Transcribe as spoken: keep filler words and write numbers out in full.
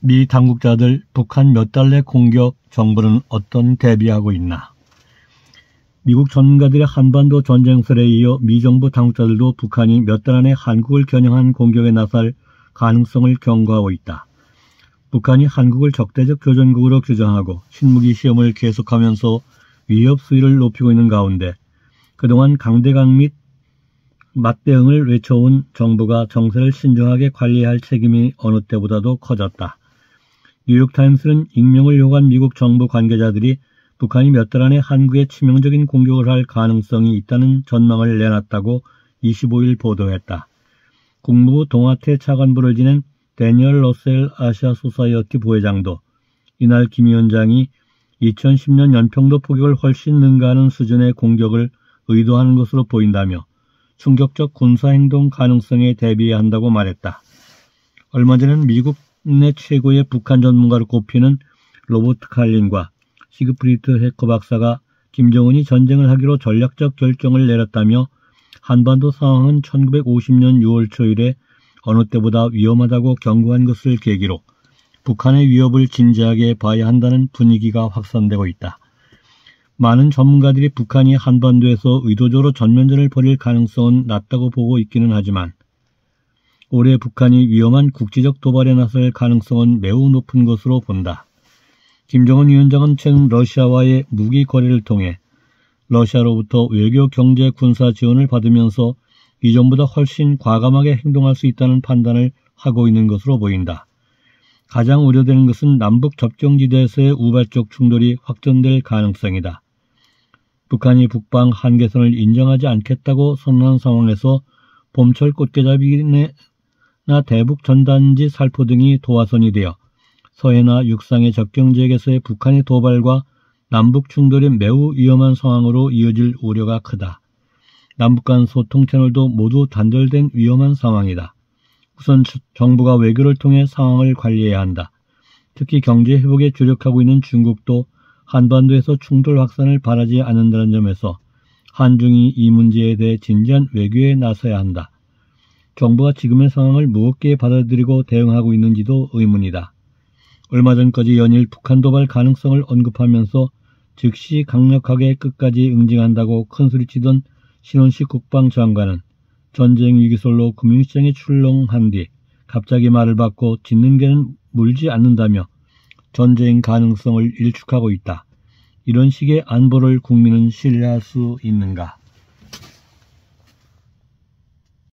미 당국자들 북한 몇 달 내 공격 정부는 어떤 대비하고 있나? 미국 전문가들의 한반도 전쟁설에 이어 미 정부 당국자들도 북한이 몇 달 안에 한국을 겨냥한 공격에 나설 가능성을 경고하고 있다. 북한이 한국을 적대적 교전국으로 규정하고 신무기 시험을 계속하면서 위협 수위를 높이고 있는 가운데 그동안 강대강 및 맞대응을 외쳐온 정부가 정세를 신중하게 관리해야 할 책임이 어느 때보다도 커졌다. 뉴욕타임스는 익명을 요구한 미국 정부 관계자들이 북한이 몇 달 안에 한국에 치명적인 공격을 할 가능성이 있다는 전망을 내놨다고 이십오일 보도했다. 국무부 동아태 차관부를 지낸 데니얼 러셀 아시아 소사이어티 부회장도 이날 김 위원장이 이천십 년 연평도 포격을 훨씬 능가하는 수준의 공격을 의도하는 것으로 보인다며 충격적 군사행동 가능성에 대비해야 한다고 말했다. 얼마 전에는 미국 내 최고의 북한 전문가로 꼽히는 로버트 칼린과 시그프리트 해커 박사가 김정은이 전쟁을 하기로 전략적 결정을 내렸다며 한반도 상황은 천구백오십 년 유월 초일에 어느 때보다 위험하다고 경고한 것을 계기로 북한의 위협을 진지하게 봐야 한다는 분위기가 확산되고 있다. 많은 전문가들이 북한이 한반도에서 의도적으로 전면전을 벌일 가능성은 낮다고 보고 있기는 하지만 올해 북한이 위험한 국지적 도발에 나설 가능성은 매우 높은 것으로 본다. 김정은 위원장은 최근 러시아와의 무기 거래를 통해 러시아로부터 외교, 경제, 군사 지원을 받으면서 이전보다 훨씬 과감하게 행동할 수 있다는 판단을 하고 있는 것으로 보인다. 가장 우려되는 것은 남북 접경지대에서의 우발적 충돌이 확전될 가능성이다. 북한이 북방 한계선을 인정하지 않겠다고 선언한 상황에서 봄철 꽃게잡이나 대북 전단지 살포 등이 도화선이 되어 서해나 육상의 접경지역에서의 북한의 도발과 남북 충돌이 매우 위험한 상황으로 이어질 우려가 크다. 남북 간 소통 채널도 모두 단절된 위험한 상황이다. 우선 정부가 외교를 통해 상황을 관리해야 한다. 특히 경제 회복에 주력하고 있는 중국도 한반도에서 충돌 확산을 바라지 않는다는 점에서 한중이 이 문제에 대해 진지한 외교에 나서야 한다. 정부가 지금의 상황을 무겁게 받아들이고 대응하고 있는지도 의문이다. 얼마 전까지 연일 북한 도발 가능성을 언급하면서 즉시 강력하게 끝까지 응징한다고 큰소리치던 신원식 국방장관은 전쟁 위기설로 금융시장에 출렁한 뒤 갑자기 말을 바꿔 짖는 개는 물지 않는다며 전쟁 가능성을 일축하고 있다. 이런 식의 안보를 국민은 신뢰할 수 있는가?